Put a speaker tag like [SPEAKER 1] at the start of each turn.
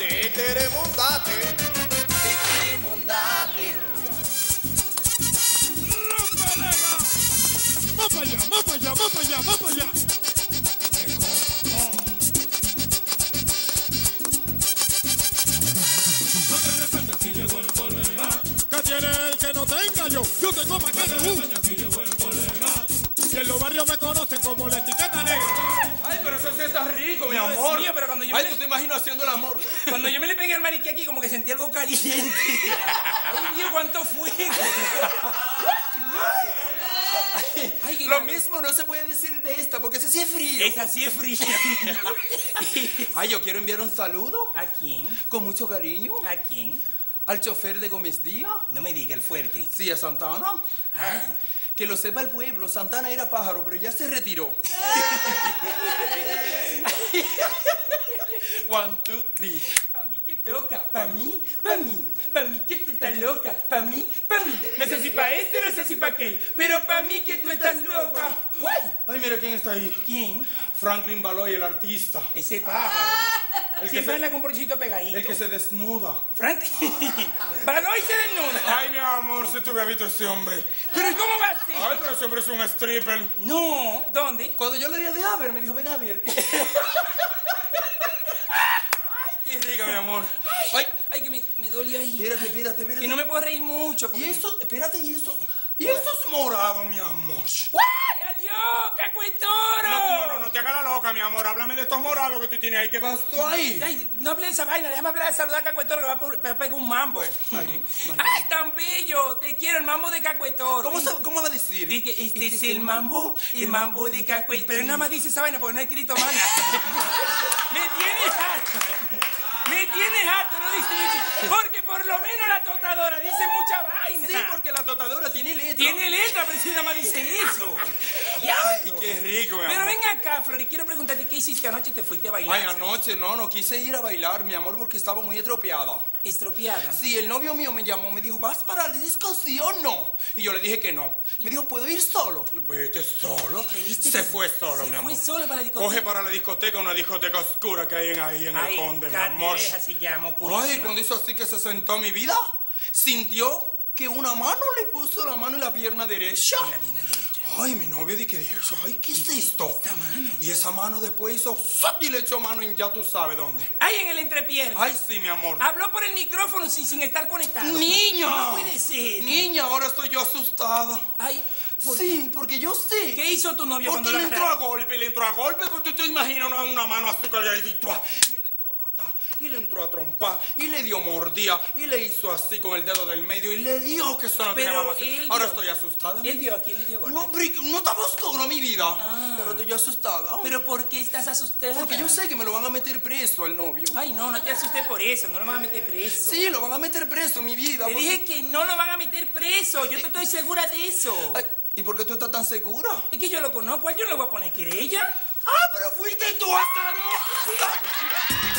[SPEAKER 1] Títere-mondate.
[SPEAKER 2] Títere-mondate.
[SPEAKER 3] ¡Rompalega! ¡Va para allá, va para allá, va para allá, va para allá! No te arrepientas si llegó el colega. ¿Qué tiene el que no tenga yo? Yo tengo para qué de y en los barrios me conocen como la etiqueta negra.
[SPEAKER 2] Ay, pero eso sí está rico, mi
[SPEAKER 4] Dios
[SPEAKER 2] amor.
[SPEAKER 4] mío, pero cuando yo
[SPEAKER 2] Ay,
[SPEAKER 4] me
[SPEAKER 2] tú te imaginas haciendo el amor.
[SPEAKER 4] Cuando yo me le pegué al maniquí aquí, como que sentí algo caliente. Ay, Dios, cuánto fuego. Ay, qué
[SPEAKER 2] Lo
[SPEAKER 4] calor.
[SPEAKER 2] mismo no se puede decir de esta, porque ese sí es frío.
[SPEAKER 4] Esa sí es fría.
[SPEAKER 2] Ay, yo quiero enviar un saludo
[SPEAKER 4] ¿A quién?
[SPEAKER 2] con mucho cariño
[SPEAKER 4] ¿A quién?
[SPEAKER 2] al chofer de Gómez Díaz.
[SPEAKER 4] No me diga el fuerte.
[SPEAKER 2] Sí, a Santana.
[SPEAKER 4] Ay.
[SPEAKER 2] Que lo sepa el pueblo, Santana era pájaro, pero ya se retiró. 1, 2, 3.
[SPEAKER 4] Pa' mí que toca, pa' mí que tú estás loca, pa' mí. No sé si pa' esto, no sé si pa' aquel, pero pa' mí que tú estás loca. ¡Guay!
[SPEAKER 2] Ay, mira quién está ahí.
[SPEAKER 4] ¿Quién?
[SPEAKER 2] Franklin Baloy, el artista.
[SPEAKER 4] Ese pájaro.
[SPEAKER 2] El que
[SPEAKER 4] Siempre
[SPEAKER 2] se-
[SPEAKER 4] anda con un brochito pegadito.
[SPEAKER 2] El que se desnuda.
[SPEAKER 4] Frank, Baloy se desnuda.
[SPEAKER 2] Ay, mi amor, si tú hubieras visto a ese hombre.
[SPEAKER 4] ¿Pero y cómo va a ser?
[SPEAKER 2] Ay, pero ese hombre es un stripper.
[SPEAKER 4] No, ¿dónde?
[SPEAKER 2] Cuando yo le di a ver, me dijo, ven a ver. Ay, qué rica, mi amor.
[SPEAKER 4] Ay, que me dolió ahí.
[SPEAKER 2] Espérate.
[SPEAKER 4] Que no me puedo reír mucho.
[SPEAKER 2] Y
[SPEAKER 4] porque-
[SPEAKER 2] eso, espérate, y eso es morado, mi amor.
[SPEAKER 4] ¡Ay, adiós, cacuetoro!
[SPEAKER 2] No te hagas la loca, mi amor. Háblame de estos morados que tú tienes ahí. ¿Qué pasó ahí?
[SPEAKER 4] Ay, no hable de esa vaina, déjame hablar de saludar a Cacuetoro que va a pegar un mambo. Ay, tan bello, te quiero, el mambo de Cacuetoro.
[SPEAKER 2] ¿Cómo va a decir?
[SPEAKER 4] Dice que este es el mambo de Cacuetoro. Pero nada más dice esa vaina porque no he escrito más nada. Me tienes harto, no dice porque por lo menos la totadora dice mucha vaina.
[SPEAKER 2] Sí, porque la totadora tiene letra.
[SPEAKER 4] Tiene letra, pero si nada más dice eso.
[SPEAKER 2] Ay, qué rico, mi amor.
[SPEAKER 4] Pero ven acá, Flor, y quiero preguntarte qué hiciste anoche y te fuiste a bailar.
[SPEAKER 2] Ay, anoche no quise ir a bailar, mi amor, porque estaba muy estropeada.
[SPEAKER 4] Estropeada.
[SPEAKER 2] Sí, el novio mío me llamó, me dijo, ¿vas para el disco, sí o no? Y yo le dije que no. Me dijo, ¿puedo ir solo? Yo, vete solo.
[SPEAKER 4] ¿Creíste
[SPEAKER 2] Se
[SPEAKER 4] que-
[SPEAKER 2] fue solo, mi amor.
[SPEAKER 4] Se fue solo para la discoteca.
[SPEAKER 2] Coge para la discoteca, una discoteca oscura que hay ahí en el Conde, mi amor.
[SPEAKER 4] Candileja se llama,
[SPEAKER 2] Ay,
[SPEAKER 4] oscurísima.
[SPEAKER 2] cuando hizo así que se sentó mi vida, sintió que una mano le puso la mano en la pierna derecha.
[SPEAKER 4] En la pierna derecha.
[SPEAKER 2] Ay, mi novio dijo, ay, ¿qué es esto?
[SPEAKER 4] Esta mano.
[SPEAKER 2] Y esa mano después hizo ¡zap! Y le echó mano en ya tú sabes dónde.
[SPEAKER 4] Ay, en el entrepierna.
[SPEAKER 2] Ay, sí, mi amor.
[SPEAKER 4] Habló por el micrófono sin estar conectado.
[SPEAKER 2] ¡Niño!
[SPEAKER 4] No puede ser.
[SPEAKER 2] Niña, ahora estoy yo asustada.
[SPEAKER 4] Ay, ¿por
[SPEAKER 2] Sí, porque yo sé.
[SPEAKER 4] ¿qué hizo tu novio
[SPEAKER 2] Porque
[SPEAKER 4] cuando
[SPEAKER 2] le
[SPEAKER 4] la
[SPEAKER 2] entró a
[SPEAKER 4] agarraron?
[SPEAKER 2] golpe, porque tú te imaginas una mano así colgadita y ¡tua! Y le entró a patar, y le entró a trompar, y le dio mordida, y le hizo así con el dedo del medio, y le dio que eso no
[SPEAKER 4] Pero
[SPEAKER 2] tenía mamá.
[SPEAKER 4] él
[SPEAKER 2] Ahora
[SPEAKER 4] dio-
[SPEAKER 2] estoy asustada.
[SPEAKER 4] ¿Él dio a quién le dio golpe?
[SPEAKER 2] No, no estamos seguros, mi vida. Pero estoy asustada.
[SPEAKER 4] ¿Pero por qué estás asustada?
[SPEAKER 2] Porque yo sé que me lo van a meter preso al novio.
[SPEAKER 4] Ay, no te asustes por eso, no lo van a meter preso.
[SPEAKER 2] Sí, lo van a meter preso, mi vida.
[SPEAKER 4] Te
[SPEAKER 2] porque-
[SPEAKER 4] dije que no lo van a meter preso, yo te estoy segura de eso.
[SPEAKER 2] Ay, ¿y por qué tú estás tan segura?
[SPEAKER 4] Es que yo lo conozco, ¿a yo le voy a poner querella?
[SPEAKER 2] Ah, pero fuiste tú, Azarosa.